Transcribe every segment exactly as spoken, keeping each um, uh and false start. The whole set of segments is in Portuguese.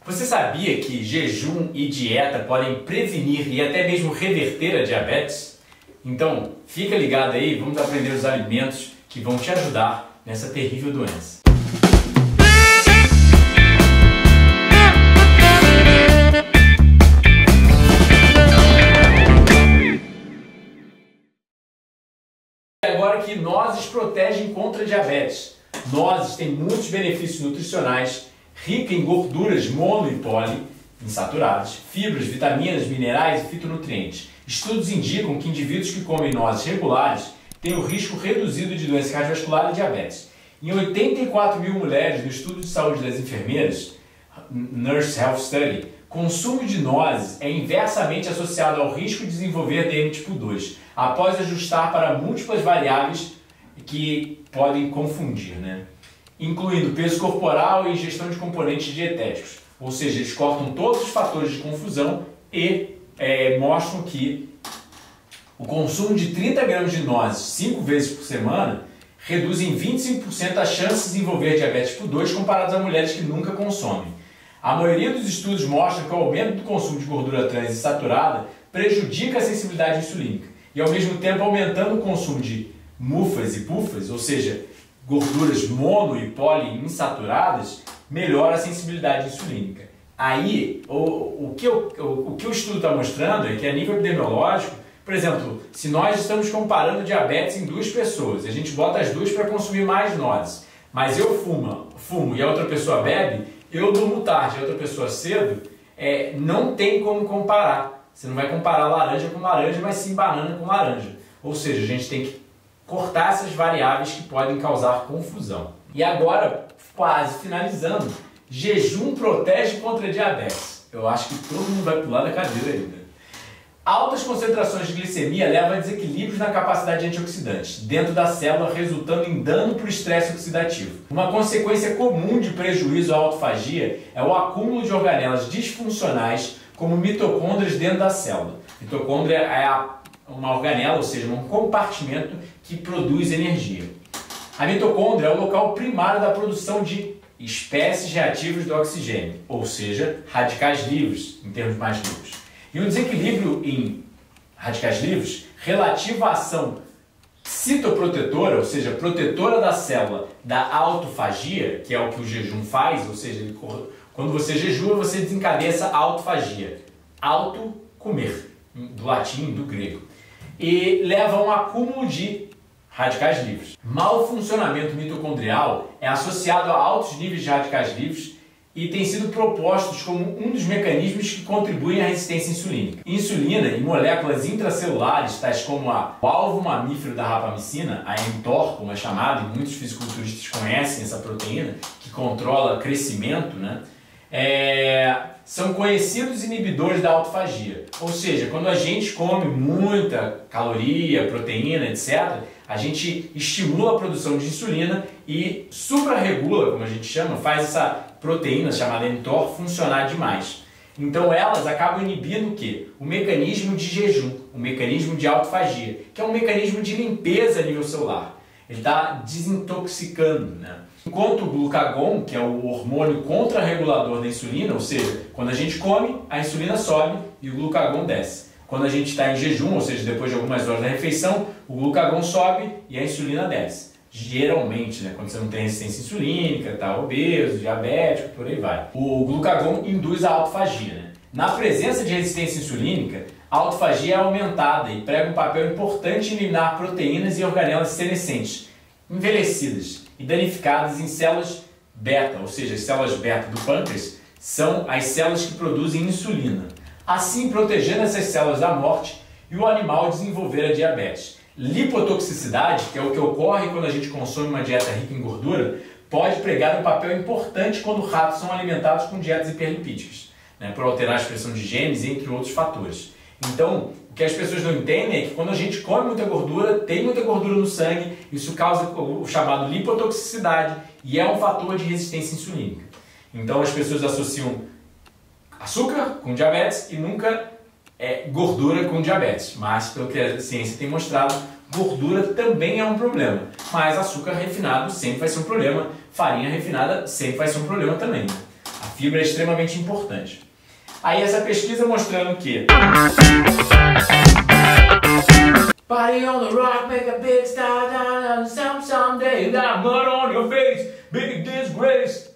Você sabia que jejum e dieta podem prevenir e até mesmo reverter a diabetes? Então, fica ligado aí, vamos aprender os alimentos que vão te ajudar nessa terrível doença. Agora que nozes protegem contra a diabetes. Nozes têm muitos benefícios nutricionais, rica em gorduras mono e poliinsaturadas, fibras, vitaminas, minerais e fitonutrientes. Estudos indicam que indivíduos que comem nozes regulares têm o risco reduzido de doença cardiovascular e diabetes. Em oitenta e quatro mil mulheres no estudo de saúde das enfermeiras, Nurse Health Study, consumo de nozes é inversamente associado ao risco de desenvolver D M tipo dois, após ajustar para múltiplas variáveis que podem confundir, né? Incluindo peso corporal e ingestão de componentes dietéticos. Ou seja, eles cortam todos os fatores de confusão e é, mostram que o consumo de trinta gramas de nozes cinco vezes por semana reduz em vinte e cinco por cento as chances de desenvolver diabetes tipo dois comparadas a mulheres que nunca consomem. A maioria dos estudos mostra que o aumento do consumo de gordura trans insaturada prejudica a sensibilidade insulínica e, ao mesmo tempo, aumentando o consumo de mufas e pufas, ou seja, gorduras mono e poliinsaturadas, melhora a sensibilidade insulínica. Aí, o, o, que, eu, o, o que o estudo está mostrando é que, a nível epidemiológico, por exemplo, se nós estamos comparando diabetes em duas pessoas, a gente bota as duas para consumir mais nozes, mas eu fumo, fumo e a outra pessoa bebe, eu durmo tarde e a outra pessoa cedo, é, não tem como comparar. Você não vai comparar laranja com laranja, mas sim banana com laranja. Ou seja, a gente tem que cortar essas variáveis que podem causar confusão. E agora, quase finalizando, jejum protege contra a diabetes. Eu acho que todo mundo vai pular da cadeira ainda. Altas concentrações de glicemia levam a desequilíbrios na capacidade antioxidante dentro da célula, resultando em dano por estresse oxidativo. Uma consequência comum de prejuízo à autofagia é o acúmulo de organelas disfuncionais como mitocôndrias dentro da célula. Mitocôndria é a uma organela, ou seja, um compartimento que produz energia. A mitocôndria é o local primário da produção de espécies reativas do oxigênio, ou seja, radicais livres, em termos mais livres. E um desequilíbrio em radicais livres relativo à ação citoprotetora, ou seja, protetora da célula da autofagia, que é o que o jejum faz, ou seja, quando você jejua, você desencadeia essa autofagia. Auto, comer, do latim, do grego. E leva a um acúmulo de radicais livres. Mau funcionamento mitocondrial é associado a altos níveis de radicais livres e tem sido propostos como um dos mecanismos que contribuem à resistência insulínica. Insulina e moléculas intracelulares, tais como a, o alvo mamífero da rapamicina, a mTOR, como é chamada, e muitos fisiculturistas conhecem essa proteína, que controla crescimento, né? É, são conhecidos inibidores da autofagia. Ou seja, quando a gente come muita caloria, proteína, etcétera, a gente estimula a produção de insulina e suprarregula, como a gente chama, faz essa proteína chamada mTOR funcionar demais. Então elas acabam inibindo o quê? O mecanismo de jejum, o mecanismo de autofagia, que é um mecanismo de limpeza a nível celular. Ele está desintoxicando, né? Enquanto o glucagon, que é o hormônio contrarregulador da insulina, ou seja, quando a gente come, a insulina sobe e o glucagon desce. Quando a gente está em jejum, ou seja, depois de algumas horas da refeição, o glucagon sobe e a insulina desce. Geralmente, né, quando você não tem resistência insulínica, está obeso, diabético, por aí vai. O glucagon induz a autofagia, né? Na presença de resistência insulínica, a autofagia é aumentada e prega um papel importante em eliminar proteínas e organelas senescentes, envelhecidas e danificadas em células beta, ou seja, as células beta do pâncreas são as células que produzem insulina, assim protegendo essas células da morte e o animal desenvolver a diabetes. Lipotoxicidade, que é o que ocorre quando a gente consome uma dieta rica em gordura, pode pregar um papel importante quando ratos são alimentados com dietas hiperlipídicas, né, por alterar a expressão de genes, entre outros fatores. Então, o que as pessoas não entendem é que quando a gente come muita gordura, tem muita gordura no sangue, isso causa o chamado lipotoxicidade e é um fator de resistência insulínica. Então as pessoas associam açúcar com diabetes e nunca é, gordura com diabetes. Mas, pelo que a ciência tem mostrado, gordura também é um problema. Mas açúcar refinado sempre vai ser um problema, farinha refinada sempre vai ser um problema também. A fibra é extremamente importante. Aí essa pesquisa mostrando que Party on the rock, make a big star, down, some someday, you got mud on your face, big disgrace.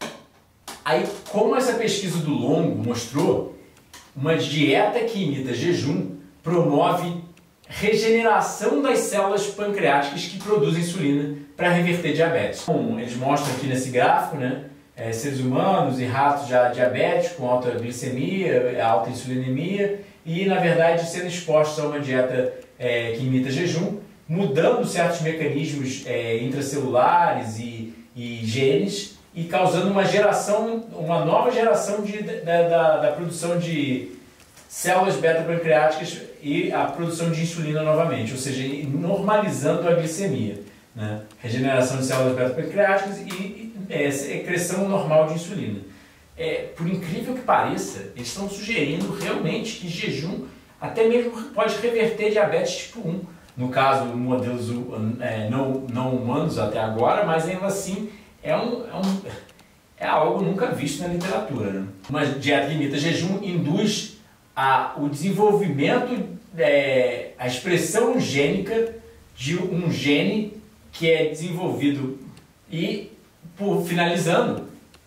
Aí, como essa pesquisa do longo mostrou, uma dieta que imita jejum promove regeneração das células pancreáticas que produzem insulina para reverter diabetes. Bom, eles mostram aqui nesse gráfico, né, é, seres humanos e ratos já diabéticos com alta glicemia, alta insulinemia e, na verdade, sendo expostos a uma dieta é, que imita jejum, mudando certos mecanismos é, intracelulares e, e genes e causando uma geração, uma nova geração de, da, da, da produção de células beta-pancreáticas e a produção de insulina novamente, ou seja, normalizando a glicemia, né? Regeneração de células beta-pancreáticas e é, secreção normal de insulina. É, por incrível que pareça, eles estão sugerindo realmente que jejum até mesmo pode reverter diabetes tipo um, no caso, modelos é, não, não humanos até agora, mas ainda assim é, um, é, um, é algo nunca visto na literatura, né? Uma dieta que imita jejum induz a, o desenvolvimento, é, a expressão gênica de um gene que é desenvolvido e, por finalizando,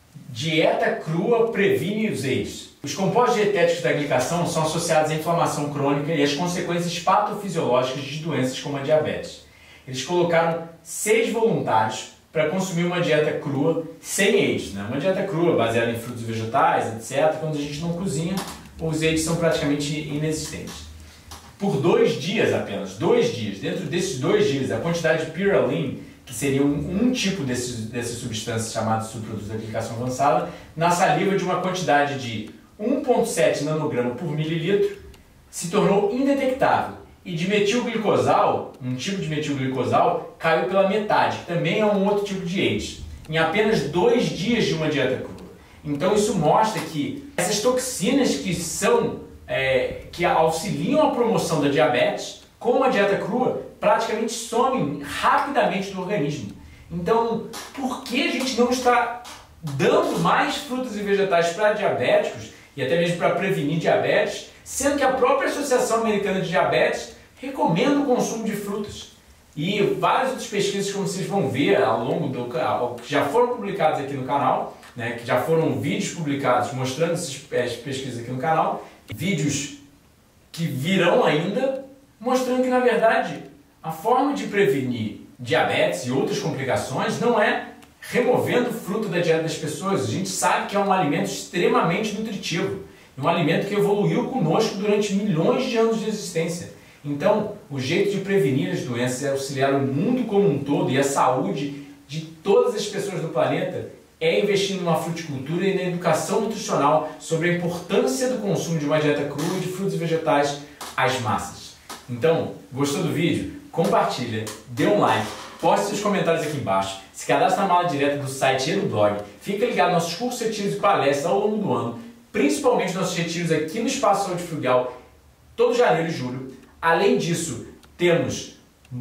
dieta crua previne os AIDS. Os compostos dietéticos da glicação são associados à inflamação crônica e às consequências patofisiológicas de doenças como a diabetes. Eles colocaram seis voluntários para consumir uma dieta crua sem AIDS, né? Uma dieta crua baseada em frutos e vegetais, etcétera. Quando a gente não cozinha, os AIDS são praticamente inexistentes. Por dois dias apenas, dois dias, dentro desses dois dias, a quantidade de pyrrolin, que seria um, um tipo desses, dessas substâncias chamadas subprodutos da glicação avançada, na saliva de uma quantidade de um vírgula sete nanograma por mililitro, se tornou indetectável. E de metilglicosal, um tipo de metilglicosal, caiu pela metade, que também é um outro tipo de AIDS, em apenas dois dias de uma dieta crua. Então isso mostra que essas toxinas que são, é, que auxiliam a promoção da diabetes, com a dieta crua, praticamente somem rapidamente do organismo. Então, por que a gente não está dando mais frutas e vegetais para diabéticos e até mesmo para prevenir diabetes, sendo que a própria Associação Americana de Diabetes recomenda o consumo de frutas? E várias outras pesquisas, como vocês vão ver ao longo do canal, que já foram publicadas aqui no canal, né, que já foram vídeos publicados mostrando essas pesquisas aqui no canal, vídeos que virão ainda, mostrando que, na verdade, a forma de prevenir diabetes e outras complicações não é removendo fruta da dieta das pessoas. A gente sabe que é um alimento extremamente nutritivo, um alimento que evoluiu conosco durante milhões de anos de existência. Então, o jeito de prevenir as doenças é auxiliar o mundo como um todo e a saúde de todas as pessoas do planeta é investir numa fruticultura e na educação nutricional sobre a importância do consumo de uma dieta crua e de frutos e vegetais às massas. Então, gostou do vídeo? Compartilha, dê um like, poste seus comentários aqui embaixo, se cadastre na mala direta do site e do blog, fica ligado nos nossos cursos, retiros e palestras ao longo do ano, principalmente nossos retiros aqui no Espaço Saúde Frugal, todo janeiro e julho. Além disso, temos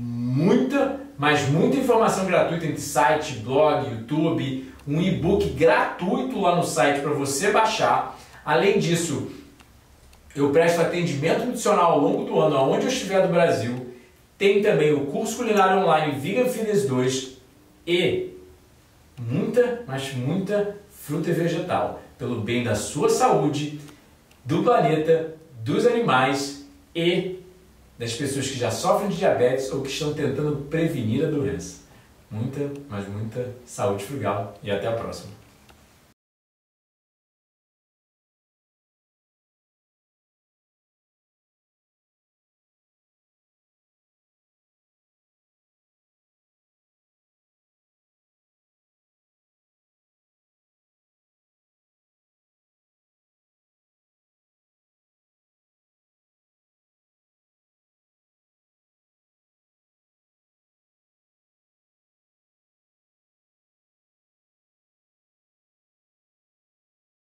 muita, mas muita informação gratuita entre site, blog, YouTube, um e-book gratuito lá no site para você baixar. Além disso, eu presto atendimento nutricional ao longo do ano, aonde eu estiver do Brasil. Tem também o curso culinário online Vegan Fitness dois e muita, mas muita fruta e vegetal, pelo bem da sua saúde, do planeta, dos animais e das pessoas que já sofrem de diabetes ou que estão tentando prevenir a doença. Muita, mas muita saúde frugal e até a próxima.